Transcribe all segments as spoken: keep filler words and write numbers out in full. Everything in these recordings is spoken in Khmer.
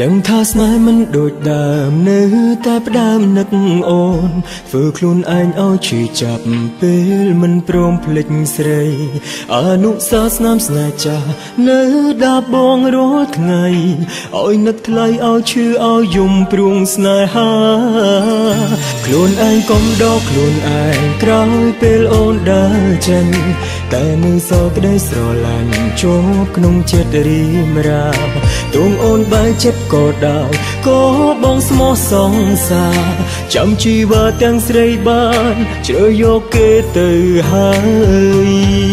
ដឹងថាស្នេហ៍មិនដូចដើមនៅតែផ្ដើមនឹកអូនធ្វើខ្លួនឯងឲ្យឈឺចាប់ពេលមិនព្រមភ្លេចស្រីអនុសាសនាស្នេហ៍ចាស់នៅដាបងរាល់ថ្ងៃឲ្យនឹកថ្លៃឲ្យឈឺឲ្យយំព្រួងស្នេហាខ្លួនឯងកុំដកខ្លួនឯងក្រោយពេលអូនដើរចេញតែនៅសល់ក្តីស្រឡាញ់ជាប់ក្នុងចិត្តរីមរាទងអូនបែកចិត្តក៏ដោយក៏បងស្មោះសងសាចាំជីវិតទាំងស្រីបានជ្រើសយកគេទៅហើយ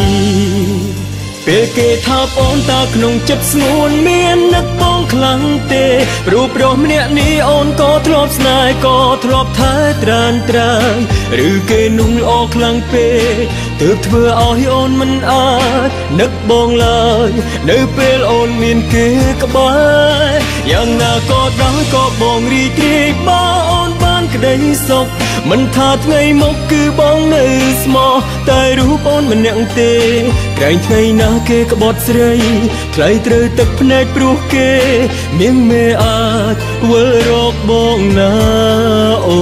ពេលគេថាបងតើក្នុងចិត្តស្ងួនមាននឹកបងខ្លាំងទេព្រោះប្រុសម្នាក់នេះអូនក៏ធ្លាប់ស្នេហ៍ក៏ធ្លាប់ថែត្រានត្រាញឬគេនោះល្អខ្លាំងពេកទើបធ្វើឲ្យអូនមិនអាចនឹកបងឡើយនៅពេលអូនមានគេក្បែរយ៉ាងណាក៏ដោយក៏បងរីករាយបើអូនបានក្តីសុខមិនថាថ្ងៃមុខគឺបងនៅស្មោះតែរូបអូនម្នាក់ទេក្រែងថ្ងៃណាគេក្បត់ស្រីថ្លៃត្រូវទឹកភ្នែកព្រោះគេនាងមេអាចវិលរកបងណាអូ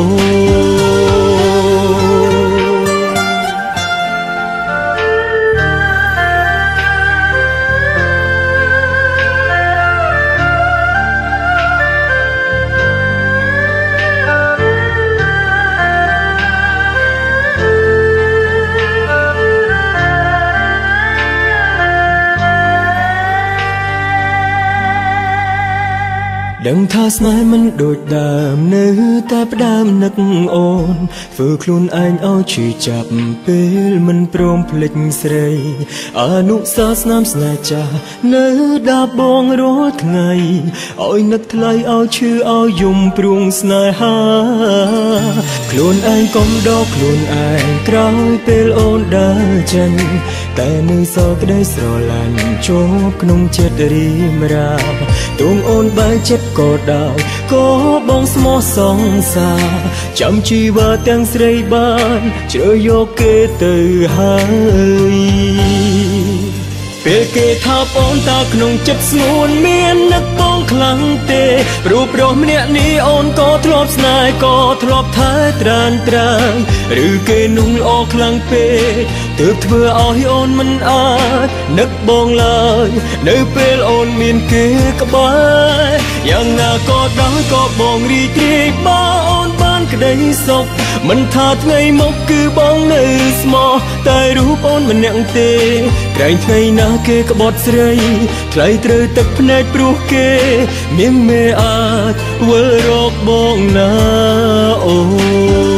ដឹងថាស្នេហ៍មិនដូចដើមនៅតែផ្ដើមនឹកអូនធ្វើខ្លួនឯងឲ្យឈឺចាប់ពេលមិនព្រមភ្លេចស្រីអនុសាសនាស្នេហ៍ចាស់នៅដាបងរាល់ថ្ងៃឲ្យនឹកថ្លៃឲ្យឈឺឲ្យយំព្រួងស្នេហាខ្លួនឯងកុំដកខ្លួនឯងក្រោយពេលអូនដើរចេញតែនៅសល់ក្តីស្រឡាញ់ជាប់ក្នុងចិត្តរីមរាទងអូនបែកចិត្តក៏ដោយក៏បងស្មោះសងសាចាំជីវិតទាំងស្រីបានជ្រើសយកគេទៅហើយពេលគេថាបងតើក្នុងចិត្តស្ងួនមាននឹកបងខ្លាំងទេព្រោះប្រុសម្នាក់នេះអូនក៏ធ្លាប់ស្នេហ៍ក៏ធ្លាប់ថែត្រានត្រាញឬគេនោះល្អខ្លាំងពេកទើបធ្វើឲ្យអូនមិនអាចនឹកបងឡើយនៅពេលអូនមានគេក្បែរយ៉ាងណាក៏ដោយក៏បងរីករាយបើអូនបានក្តីសុខមិនថាថ្ងៃមុខគឺបងនៅស្មោះតែរូបអូនម្នាក់ទេក្រែងថ្ងៃណាគេក្បត់ស្រីថ្លៃត្រូវទឹកភ្នែកព្រោះគេនាងមេអាចវិលរកបងណាអូ